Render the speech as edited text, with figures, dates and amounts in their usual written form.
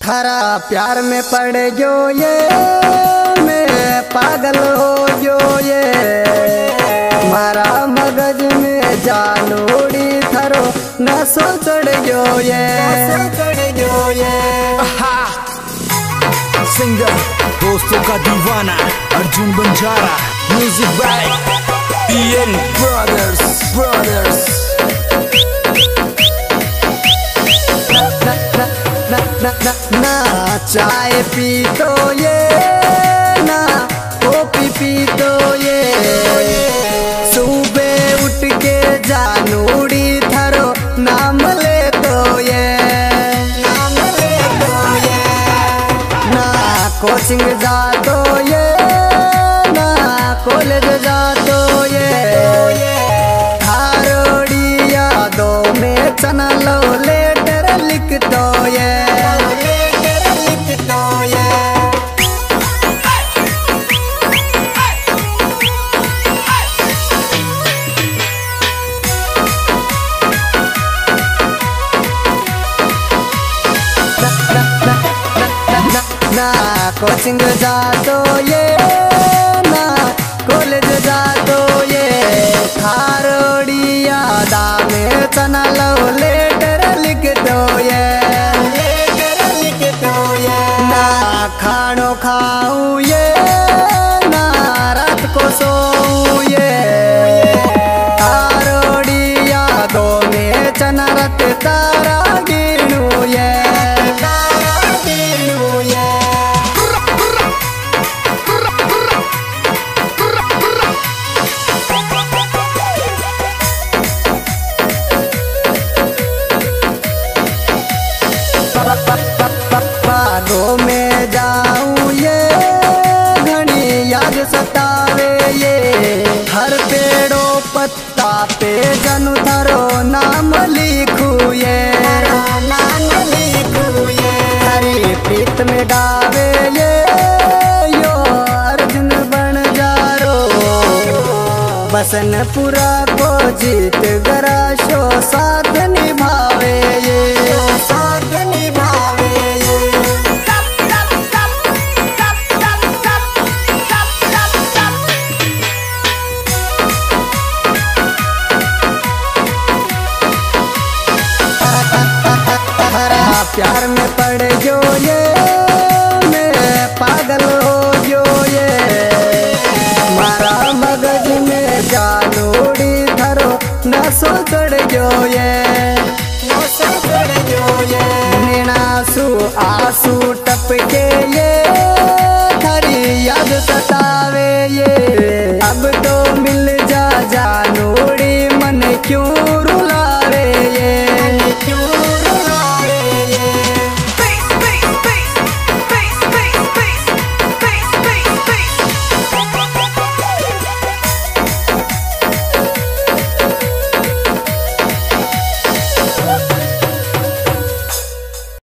थारा प्यार में पड़ जो ये मैं पागल हो जो ये मारा मगज में जानूड़ी थारो नसो चढ़ जो ये सिंगर दोस्तों का दीवाना Arjun Banjara, music by EN brothers. ना चाय पी तो ये ना कॉफी पी तो ये सुबह उठ के जानूड़ी थारो नाम ले तो ये ना कोचिंग जा तो ये ना कॉलेज जा तो ये थारोड़ी यादों में चना लो लेटर लिख तो ये ना कोचिंग जा तो ये ना कॉलेज जा तो ये थारोड़ी यादा में चना लो लेटर लिख दो ये ना खानो खाऊं ये ना रात को सोऊं ये थारोड़ी यादों में चना रत तारा गिनूं ये बागों में जाऊं ये घनी याद सतावे ये हर पेड़ों पत्ता पे जनु थारो नाम लिखूं ये हरी प्रीत में गावे ये यो अर्जुन बन जारो बसनपुरा को जीत गराशो साथ निभावे ये प्यार में पड़ जो ये मैं पागल हो जो ये मारा मगज में जानूड़ी थारो नसो चढ़ जो ये नीनासू आंसू टपके ये थारी याद सतावे ये अब तो मिल जा जानूड़ी मन क्यों